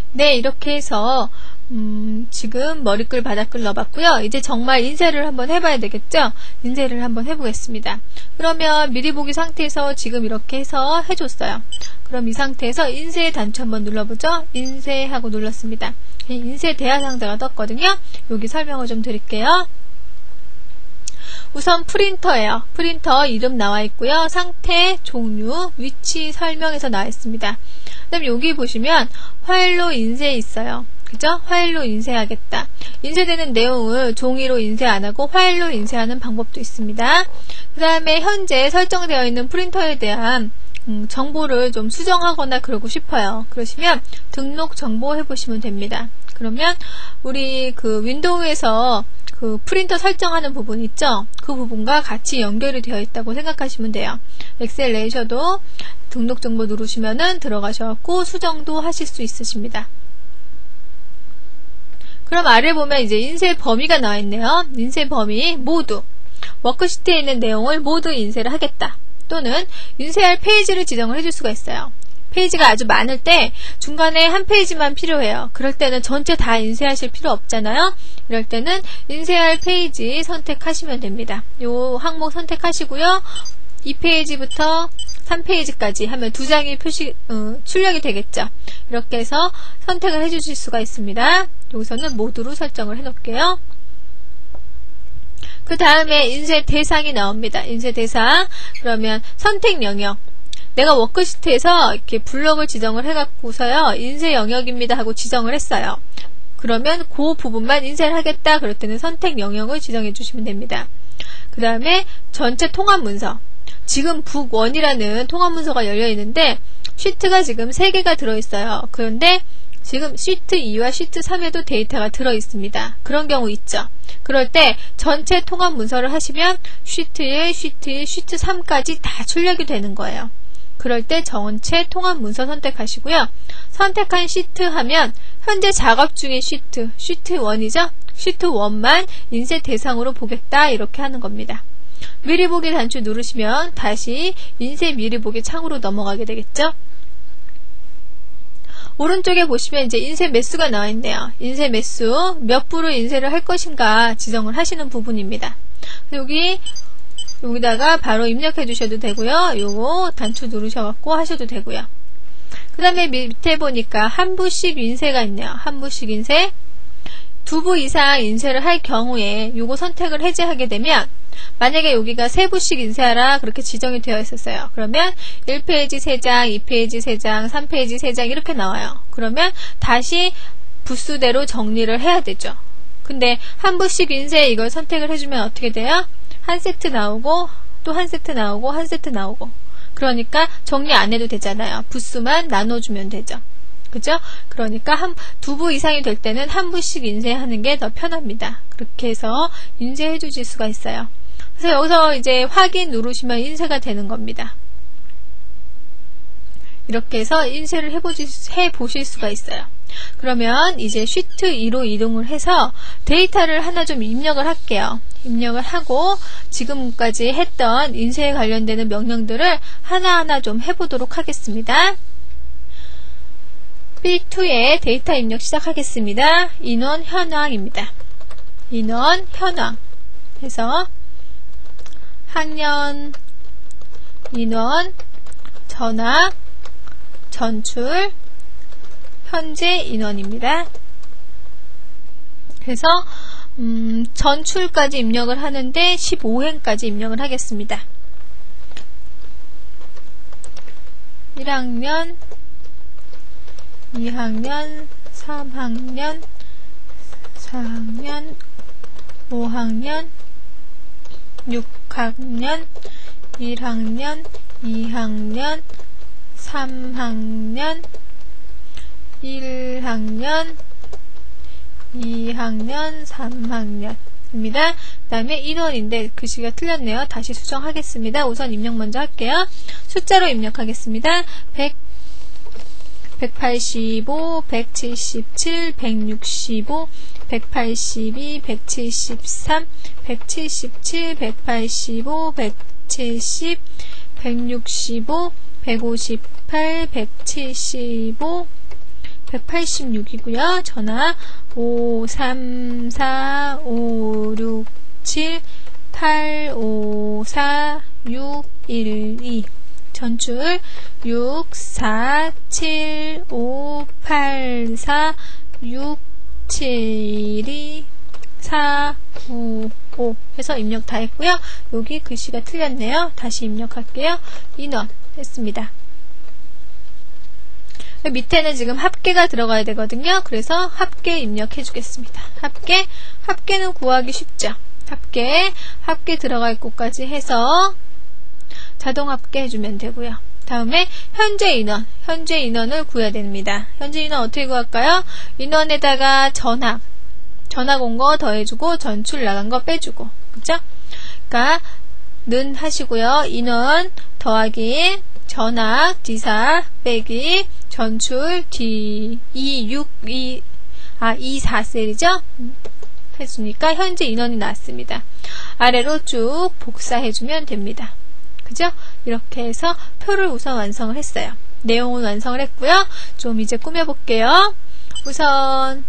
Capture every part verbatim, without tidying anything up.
네, 이렇게 해서 음, 지금 머리글 바닥글 넣어봤고요. 이제 정말 인쇄를 한번 해봐야 되겠죠? 인쇄를 한번 해보겠습니다. 그러면 미리 보기 상태에서 지금 이렇게 해서 해줬어요. 그럼 이 상태에서 인쇄 단추 한번 눌러보죠. 인쇄하고 눌렀습니다. 인쇄 대화 상자가 떴거든요. 여기 설명을 좀 드릴게요. 우선 프린터예요. 프린터 이름 나와 있고요. 상태, 종류, 위치 설명에서 나와 있습니다. 그 다음 여기 보시면 파일로 인쇄 있어요. 그죠? 파일로 인쇄하겠다. 인쇄되는 내용을 종이로 인쇄 안하고 파일로 인쇄하는 방법도 있습니다. 그 다음에 현재 설정되어 있는 프린터에 대한 음, 정보를 좀 수정하거나 그러고 싶어요. 그러시면 등록 정보 해보시면 됩니다. 그러면 우리 그 윈도우에서 그 프린터 설정하는 부분 있죠? 그 부분과 같이 연결이 되어 있다고 생각하시면 돼요. 엑셀 내셔도 등록 정보 누르시면은 들어가셔갖고 수정도 하실 수 있으십니다. 그럼 아래 보면 이제 인쇄 범위가 나와 있네요. 인쇄 범위 모두 워크시트에 있는 내용을 모두 인쇄를 하겠다. 또는 인쇄할 페이지를 지정을 해줄 수가 있어요. 페이지가 아주 많을 때 중간에 한 페이지만 필요해요. 그럴 때는 전체 다 인쇄하실 필요 없잖아요. 이럴 때는 인쇄할 페이지 선택하시면 됩니다. 요 항목 선택하시고요. 이 페이지부터 삼 페이지까지 하면 두 장이 표시 어, 출력이 되겠죠. 이렇게 해서 선택을 해주실 수가 있습니다. 여기서는 모두로 설정을 해놓을게요. 그 다음에 인쇄 대상이 나옵니다. 인쇄 대상. 그러면 선택 영역. 내가 워크시트에서 이렇게 블럭을 지정을 해갖고서요. 인쇄 영역입니다 하고 지정을 했어요. 그러면 그 부분만 인쇄를 하겠다. 그럴 때는 선택 영역을 지정해 주시면 됩니다. 그 다음에 전체 통합 문서. 지금 북 원이라는 통합 문서가 열려 있는데 시트가 지금 세 개가 들어있어요. 그런데 지금 시트 이와 시트 삼에도 데이터가 들어있습니다. 그런 경우 있죠. 그럴 때 전체 통합 문서를 하시면 시트 일, 시트 일, 시트 삼까지 다 출력이 되는 거예요. 그럴 때 전체 통합 문서 선택하시고요. 선택한 시트 하면 현재 작업 중인 시트, 시트 일이죠. 시트 일만 인쇄 대상으로 보겠다 이렇게 하는 겁니다. 미리 보기 단추 누르시면 다시 인쇄 미리 보기 창으로 넘어가게 되겠죠. 오른쪽에 보시면 이제 인쇄 매수가 나와 있네요. 인쇄 매수 몇 부를 인쇄를 할 것인가 지정을 하시는 부분입니다. 여기 여기다가 바로 입력해 주셔도 되고요. 요거 단추 누르셔갖고 하셔도 되고요. 그 다음에 밑에 보니까 한 부씩 인쇄가 있네요. 한 부씩 인쇄. 두 부 이상 인쇄를 할 경우에 요거 선택을 해제하게 되면 만약에 여기가 세 부씩 인쇄하라 그렇게 지정이 되어 있었어요. 그러면 일 페이지 세 장, 이 페이지 세 장, 삼 페이지 세 장 이렇게 나와요. 그러면 다시 부수대로 정리를 해야 되죠. 근데 한 부씩 인쇄 이걸 선택을 해주면 어떻게 돼요? 한 세트 나오고 또 한 세트 나오고 한 세트 나오고 그러니까 정리 안 해도 되잖아요. 부수만 나눠주면 되죠. 그죠? 그러니까 한, 두 부 이상이 될 때는 한 부씩 인쇄하는 게 더 편합니다. 그렇게 해서 인쇄해 주실 수가 있어요. 그래서 여기서 이제 확인 누르시면 인쇄가 되는 겁니다. 이렇게 해서 인쇄를 해보시, 해보실 수가 있어요. 그러면 이제 시트 이로 이동을 해서 데이터를 하나 좀 입력을 할게요. 입력을 하고 지금까지 했던 인쇄에 관련되는 명령들을 하나하나 좀 해보도록 하겠습니다. 비 투의 데이터 입력 시작하겠습니다. 인원 현황입니다. 인원 현황 해서 학년 인원 전학 전출 현재 인원입니다. 그래서 음, 전출까지 입력을 하는데 십오 회까지 입력을 하겠습니다. 일 학년 이 학년 삼 학년 사 학년 오 학년 육 학년 일 학년 이 학년 삼 학년 일 학년 이 학년 삼 학년입니다. 그 다음에 인원인데 글씨가 틀렸네요. 다시 수정하겠습니다. 우선 입력 먼저 할게요. 숫자로 입력하겠습니다. 백, 백팔십오, 백칠십칠, 백육십오, 백팔십이, 백칠십삼, 백칠십칠, 백팔십오, 백칠십, 백육십오, 백오십팔, 백칠십오, 백팔십육이고요. 전화 오 삼 사 오 육 칠 팔 오 사 육 일 이 전출 육 사 칠 오 팔 사 육 칠 이 사 구 오 해서 입력 다 했고요. 여기 글씨가 틀렸네요. 다시 입력할게요. 인원 했습니다. 밑에는 지금 합계가 들어가야 되거든요. 그래서 합계 입력해 주겠습니다. 합계, 합계는 구하기 쉽죠. 합계, 합계 들어갈 곳까지 해서 자동 합계 해주면 되고요. 다음에 현재 인원, 현재 인원을 구해야 됩니다. 현재 인원 어떻게 구할까요? 인원에다가 전학, 전학 온 거 더해주고 전출 나간 거 빼주고, 그쵸? 그러니까 는 하시고요. 인원 더하기 전학 지사 빼기 전출 D 이백육십이 아 이십사 셀이죠? 했으니까 현재 인원이 나왔습니다. 아래로 쭉 복사해주면 됩니다. 그죠? 이렇게 해서 표를 우선 완성을 했어요. 내용은 완성을 했고요. 좀 이제 꾸며볼게요. 우선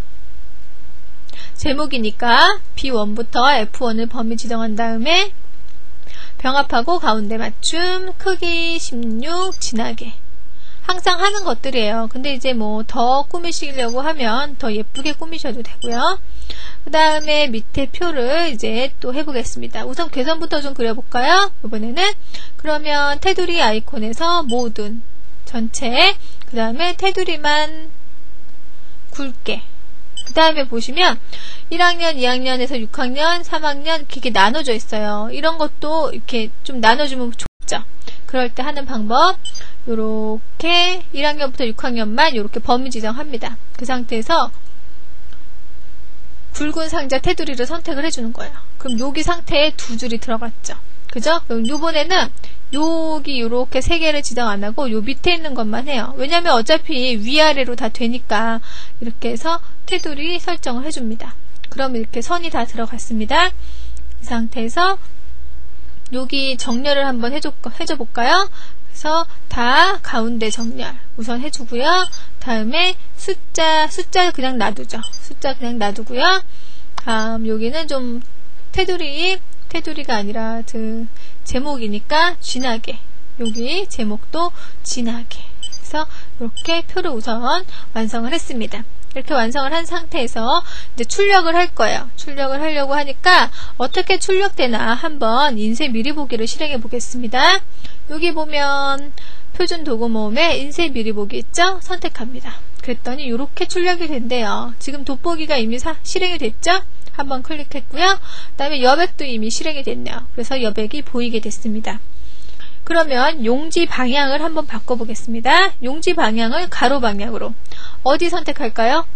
제목이니까 비 원부터 에프 원을 범위 지정한 다음에 병합하고 가운데 맞춤 크기 십육 진하게 항상 하는 것들이에요. 근데 이제 뭐 더 꾸미시려고 하면 더 예쁘게 꾸미셔도 되고요. 그 다음에 밑에 표를 이제 또 해보겠습니다. 우선 괴선부터 좀 그려볼까요? 이번에는 그러면 테두리 아이콘에서 모든 전체 그 다음에 테두리만 굵게 그 다음에 보시면 일 학년, 이 학년에서 육 학년, 삼 학년 이렇게 나눠져 있어요. 이런 것도 이렇게 좀 나눠주면 좋죠. 그럴 때 하는 방법 요렇게 일 학년부터 육 학년만 요렇게 범위 지정합니다. 그 상태에서 굵은 상자 테두리를 선택을 해주는 거예요. 그럼 여기 상태에 두 줄이 들어갔죠. 그죠? 그럼 요번에는 여기 요렇게 세 개를 지정 안 하고 요 밑에 있는 것만 해요. 왜냐면 어차피 위아래로 다 되니까 이렇게 해서 테두리 설정을 해줍니다. 그럼 이렇게 선이 다 들어갔습니다. 이 상태에서 여기 정렬을 한번 해줘, 해줘 볼까요? 그래서 다 가운데 정렬 우선 해주고요. 다음에 숫자, 숫자 그냥 놔두죠. 숫자 그냥 놔두고요. 다음 여기는 좀 테두리, 테두리가 아니라 그 제목이니까 진하게 여기 제목도 진하게 해서 이렇게 표를 우선 완성을 했습니다. 이렇게 완성을 한 상태에서 이제 출력을 할 거예요. 출력을 하려고 하니까 어떻게 출력되나 한번 인쇄 미리 보기를 실행해 보겠습니다. 여기 보면 표준 도구 모음에 인쇄 미리 보기 있죠? 선택합니다. 그랬더니 이렇게 출력이 된대요. 지금 돋보기가 이미 사, 실행이 됐죠? 한번 클릭했고요. 그 다음에 여백도 이미 실행이 됐네요. 그래서 여백이 보이게 됐습니다. 그러면 용지 방향을 한번 바꿔보겠습니다. 용지 방향을 가로 방향으로 어디 선택할까요?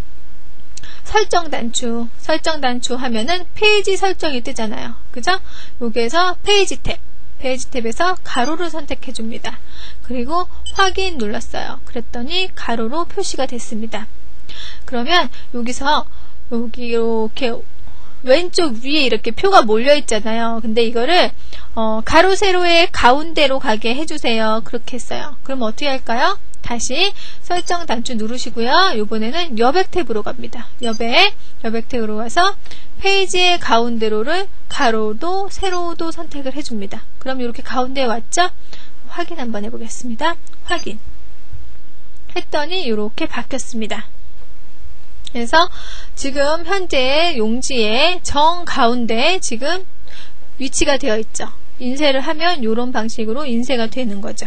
설정 단추 설정 단추 하면은 페이지 설정이 뜨잖아요. 그죠? 여기에서 페이지 탭 페이지 탭에서 가로를 선택해 줍니다. 그리고 확인 눌렀어요. 그랬더니 가로로 표시가 됐습니다. 그러면 여기서 여기 이렇게 왼쪽 위에 이렇게 표가 몰려 있잖아요. 근데 이거를 어, 가로 세로의 가운데로 가게 해주세요. 그렇게 했어요. 그럼 어떻게 할까요? 다시 설정 단추 누르시고요. 이번에는 여백 탭으로 갑니다. 여백, 여백 탭으로 가서 페이지의 가운데로를 가로도 세로도 선택을 해줍니다. 그럼 이렇게 가운데에 왔죠? 확인 한번 해보겠습니다. 확인 했더니 이렇게 바뀌었습니다. 그래서 지금 현재 용지의 정 가운데 지금 위치가 되어 있죠. 인쇄를 하면 이런 방식으로 인쇄가 되는 거죠.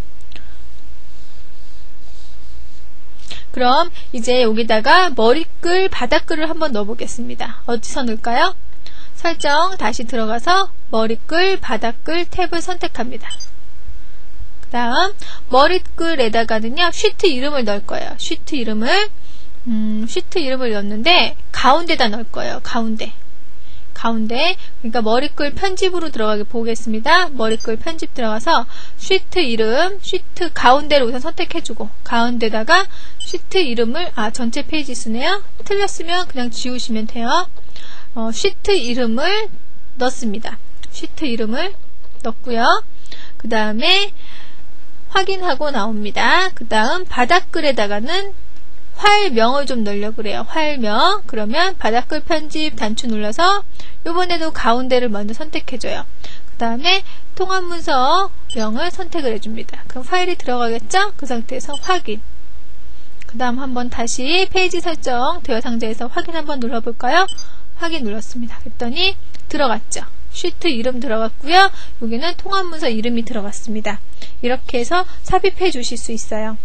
그럼 이제 여기다가 머리글, 바닥글을 한번 넣어보겠습니다. 어디서 넣을까요? 설정 다시 들어가서 머리글, 바닥글 탭을 선택합니다. 그 다음 머리글에다가는요 쉬트 이름을 넣을 거예요. 쉬트 이름을 음, 쉬트 이름을 넣었는데 가운데다 넣을 거예요. 가운데 가운데 그러니까 머리글 편집으로 들어가게 보겠습니다. 머리글 편집 들어가서 쉬트 이름 쉬트 가운데로 우선 선택해주고 가운데다가 쉬트 이름을 아 전체 페이지 수네요. 틀렸으면 그냥 지우시면 돼요. 어, 쉬트 이름을 넣습니다. 쉬트 이름을 넣고요. 그 다음에 확인하고 나옵니다. 그 다음 바닥글에다가는 파일명을 좀 넣으려고 그래요. 파일명. 그러면 바닥글 편집 단추 눌러서 이번에도 가운데를 먼저 선택해줘요. 그 다음에 통합문서명을 선택을 해줍니다. 그럼 파일이 들어가겠죠? 그 상태에서 확인. 그 다음 한번 다시 페이지 설정 대여 상자에서 확인 한번 눌러볼까요? 확인 눌렀습니다. 그랬더니 들어갔죠. 시트 이름 들어갔고요. 여기는 통합문서 이름이 들어갔습니다. 이렇게 해서 삽입해 주실 수 있어요.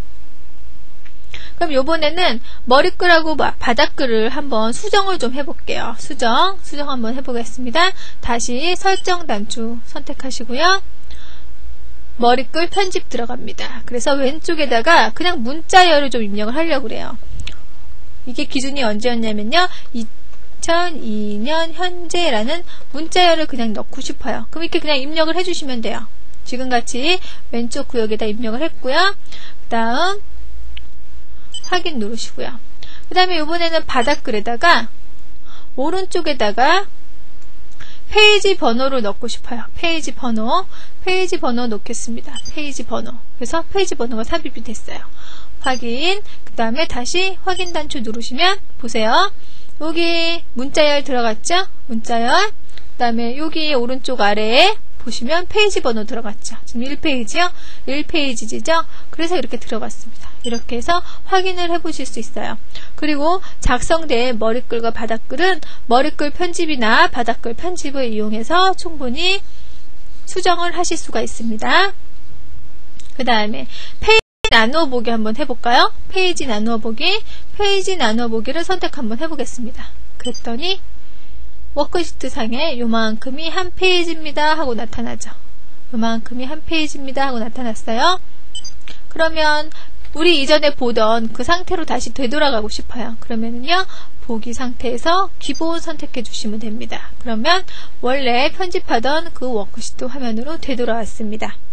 그럼 요번에는 머리글하고 바닥글을 한번 수정을 좀 해볼게요. 수정, 수정 한번 해보겠습니다. 다시 설정 단추 선택하시고요. 머리글 편집 들어갑니다. 그래서 왼쪽에다가 그냥 문자열을 좀 입력을 하려고 그래요. 이게 기준이 언제였냐면요. 이천이 년 현재라는 문자열을 그냥 넣고 싶어요. 그럼 이렇게 그냥 입력을 해주시면 돼요. 지금같이 왼쪽 구역에다 입력을 했고요. 그 다음 확인 누르시고요. 그 다음에 이번에는 바닥글에다가 오른쪽에다가 페이지 번호를 넣고 싶어요. 페이지 번호, 페이지 번호 넣겠습니다. 페이지 번호. 그래서 페이지 번호가 삽입이 됐어요. 확인. 그 다음에 다시 확인 단추 누르시면 보세요. 여기 문자열 들어갔죠? 문자열. 그 다음에 여기 오른쪽 아래에 보시면 페이지 번호 들어갔죠. 지금 일 페이지요? 일 페이지죠? 그래서 이렇게 들어갔습니다. 이렇게 해서 확인을 해보실 수 있어요. 그리고 작성된 머리글과 바닥글은 머리글 편집이나 바닥글 편집을 이용해서 충분히 수정을 하실 수가 있습니다. 그 다음에 페이지 나누어 보기 한번 해볼까요? 페이지 나누어 보기, 페이지 나누어 보기를 선택 한번 해보겠습니다. 그랬더니 워크시트 상에 요만큼이 한 페이지입니다 하고 나타나죠. 요만큼이 한 페이지입니다 하고 나타났어요. 그러면 우리 이전에 보던 그 상태로 다시 되돌아가고 싶어요. 그러면은요, 보기 상태에서 기본 선택해 주시면 됩니다. 그러면 원래 편집하던 그 워크시트 화면으로 되돌아왔습니다.